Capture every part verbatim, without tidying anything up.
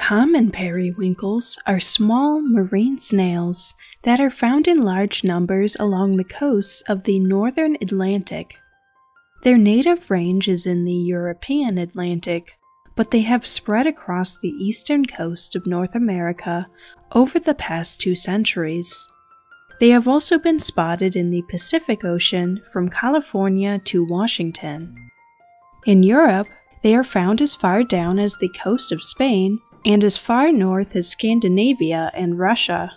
Common periwinkles are small marine snails that are found in large numbers along the coasts of the northern Atlantic. Their native range is in the European Atlantic, but they have spread across the eastern coast of North America over the past two centuries. They have also been spotted in the Pacific Ocean from California to Washington. In Europe, they are found as far down as the coast of Spain and as far north as Scandinavia and Russia.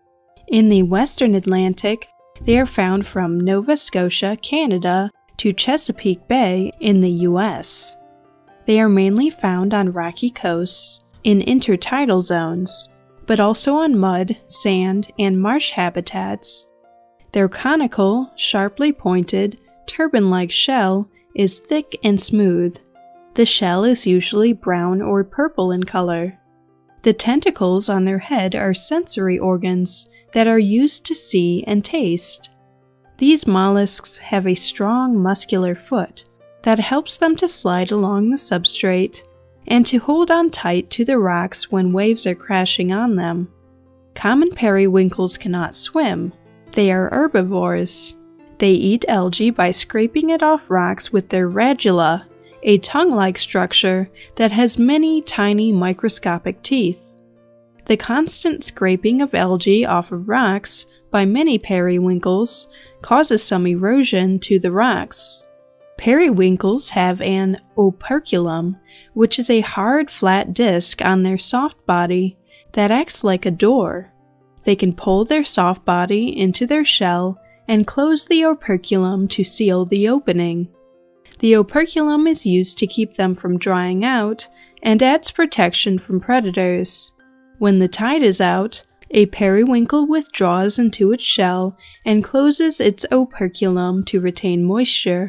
In the western Atlantic, they are found from Nova Scotia, Canada, to Chesapeake Bay in the U S. They are mainly found on rocky coasts in intertidal zones, but also on mud, sand, and marsh habitats. Their conical, sharply pointed, turban-like shell is thick and smooth. The shell is usually brown or purple in color. The tentacles on their head are sensory organs that are used to see and taste. These mollusks have a strong muscular foot that helps them to slide along the substrate and to hold on tight to the rocks when waves are crashing on them. Common periwinkles cannot swim. They are herbivores. They eat algae by scraping it off rocks with their radula, a tongue-like structure that has many tiny microscopic teeth. The constant scraping of algae off of rocks by many periwinkles causes some erosion to the rocks. Periwinkles have an operculum, which is a hard, flat disc on their soft body that acts like a door. They can pull their soft body into their shell and close the operculum to seal the opening. The operculum is used to keep them from drying out and adds protection from predators. When the tide is out, a periwinkle withdraws into its shell and closes its operculum to retain moisture.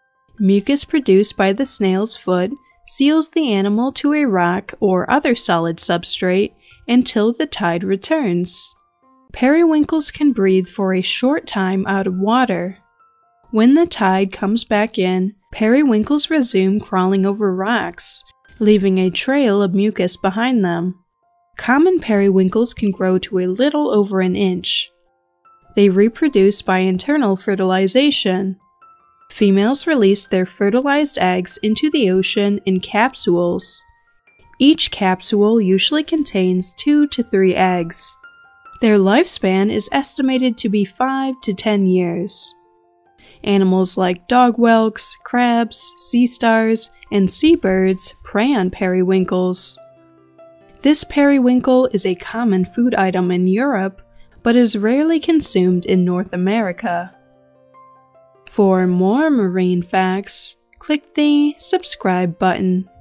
Mucus produced by the snail's foot seals the animal to a rock or other solid substrate until the tide returns. Periwinkles can breathe for a short time out of water. When the tide comes back in, periwinkles resume crawling over rocks, leaving a trail of mucus behind them. Common periwinkles can grow to a little over an inch. They reproduce by internal fertilization. Females release their fertilized eggs into the ocean in capsules. Each capsule usually contains two to three eggs. Their lifespan is estimated to be five to ten years. Animals like dogwhelks, crabs, sea stars, and seabirds prey on periwinkles. This periwinkle is a common food item in Europe, but is rarely consumed in North America. For more marine facts, click the subscribe button.